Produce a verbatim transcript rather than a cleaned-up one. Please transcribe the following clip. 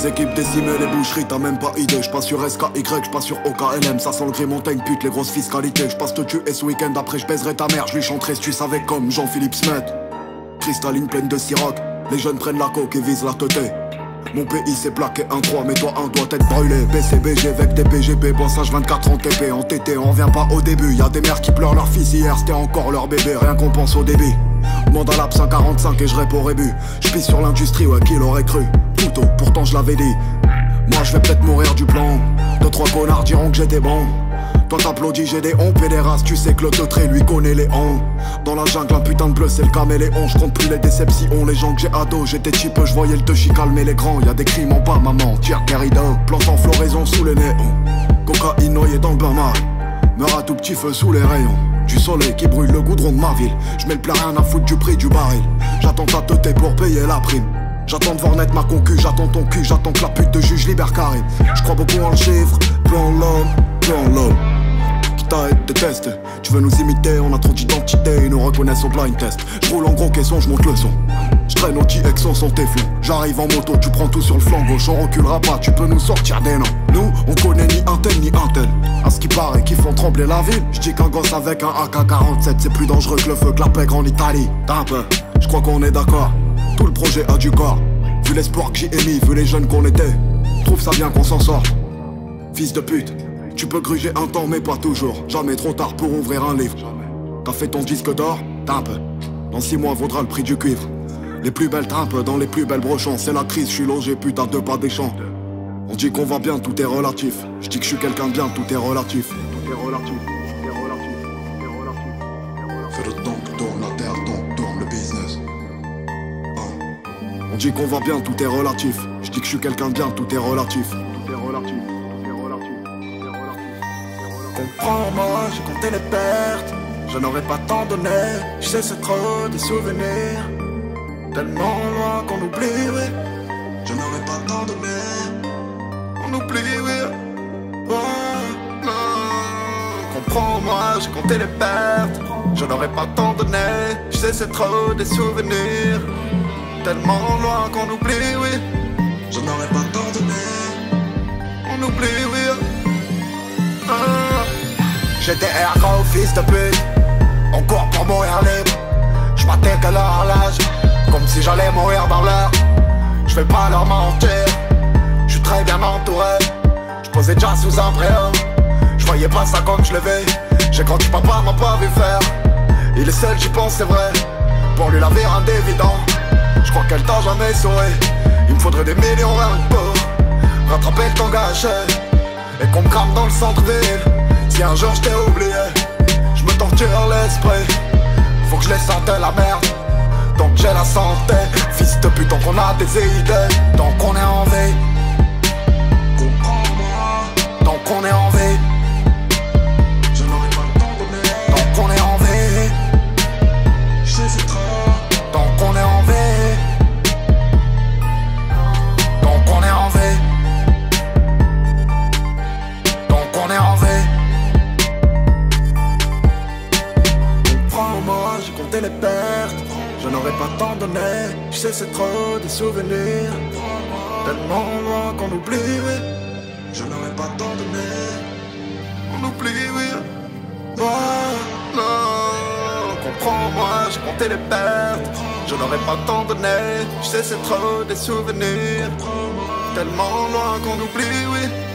Les équipes décimées, les boucheries, t'as même pas idée. J'passe sur S K Y, j'passe sur O K L M. Ça sent le gris montagne, pute, les grosses fiscalités. J'passe te tuer ce week-end, après j'baiserai ta mère. J'lui chanterai si tu savais comme Jean-Philippe Smet. Cristalline pleine de siroc, les jeunes prennent la coke et visent la teuté. Mon pays s'est plaqué un trois, mais toi un doigt tête brûlée. B C B G avec des P G P, bossage vingt-quatre en T P. En T T, on vient pas au début. Y'a des mères qui pleurent leur fils, hier c'était encore leur bébé. Rien qu'on pense au débit. Demande à l'A P cent quarante-cinq et je réponds rébut. J'pisse sur l'industrie, ouais, qui l'aurait cru. Plutôt, pourtant je l'avais dit. Moi je vais peut-être mourir du plan. Deux trois connards diront que j'étais bon. Toi t'applaudis, j'ai des honpes et des races. Tu sais que le teutré lui connaît les hons. Dans la jungle, un putain de bleu, c'est le caméléon. J'compte plus les déceptions, les gens que j'ai ado. J'étais cheap, je voyais le teuchi calmer les grands. Y'a des crimes en bas, maman, tire Garrido. Plante en floraison sous les néons. Cocaïne noyée dans le bain marin. Meurs à tout petit feu sous les rayons. Du soleil qui brûle le goudron de ma ville. J'mets le plat rien à foutre du prix du baril. J'attends ta teuté pour payer la prime. J'attends de voir naître ma concu, j'attends ton cul, j'attends que la pute de juge libère Karim. J'crois beaucoup en le chiffre, peu en l'homme, peu en l'homme. Quitte à être détesté, tu veux nous imiter, on a trop d'identité, ils nous reconnaissent au blind test. J'roule en gros caisson, j'monte le son. J'traîne au T-Exon sans téflon. J'arrive en moto, tu prends tout sur le flanc gauche, on reculera pas, tu peux nous sortir des noms. Nous, on connaît ni un tel ni un tel. À ce qui paraît qu'ils font trembler la ville. J'dis qu'un gosse avec un A K quarante-sept c'est plus dangereux que le feu que la pègre en Italie. T'as un peu, j'crois qu'on est d'accord. Tout le projet a du corps. Vu l'espoir que j'ai émis, vu les jeunes qu'on était. Trouve ça bien qu'on s'en sort. Fils de pute, tu peux gruger un temps mais pas toujours. Jamais trop tard pour ouvrir un livre. T'as fait ton disque d'or, t'as un peu. Dans six mois vaudra le prix du cuivre. Les plus belles trimpes dans les plus belles brochons. C'est la crise, je suis logé pute à deux pas des champs. On dit qu'on va bien, tout est relatif. Je dis que je suis quelqu'un de bien, tout est relatif. Tout est relatif, tout est relatif, tout est relatif. Fais le temps que tourne la terre, donc tourne le business. On dit qu'on va bien, tout est relatif. Je dis que je suis quelqu'un de bien, tout est relatif. Tout est relatif, tout est relatif, tout est relatif. Comprends-moi, j'ai compté les pertes. Je n'aurais pas tant donné. Je sais c'est trop des souvenirs. Tellement loin qu'on oublie, oui. Je n'aurais pas tant donné. On oublie, oui. Oh, non. Comprends-moi, j'ai compté les pertes. Je n'aurais pas tant donné. Je sais c'est trop des souvenirs. Tellement loin qu'on oublie, oui. Je n'aurais pas tant donné. On oublie, oui. Ah. J'étais héros, fils de pute. On court pour mourir libre. J'battais que leur l'âge, comme si j'allais mourir dans l'heure. J'vais pas leur mentir. J'suis très bien entouré. J'posais déjà sous un préau. J'voyais pas ça comme je l'avais. J'ai grandi, papa m'a pas vu faire. Il est seul, j'y pense, c'est vrai. Pour lui la vie rend évident. J'crois qu'elle t'a jamais souri. Il me faudrait des millions rien que pour rattraper le temps gâché. Et qu'on me crame dans le centre-ville. Si un jour j't'ai oublié, j'me torture l'esprit. Faut que je les sente la merde. Donc j'ai la santé. Fils de pute, tant qu'on a des idées. Tant qu'on est en vie. Comprends-moi. Tant qu'on est en vie. Je n'aurais pas le temps donné. Tant qu'on est en vie. Je sais c'est trop. Tant qu'on est en vie. Tant qu'on est en vie. Tant qu'on est en vie. Comprends-moi, j'ai compté les pertes. Je n'aurais pas tant donné. Je sais c'est trop des souvenirs. Tellement loin qu'on oublie, oui. Je n'aurais pas tant donné. On oublie, oui. Oh, non. Comprends-moi, j'ai compté les pertes. Je n'aurais pas tant donné. Je sais c'est trop des souvenirs. Tellement loin qu'on oublie, oui.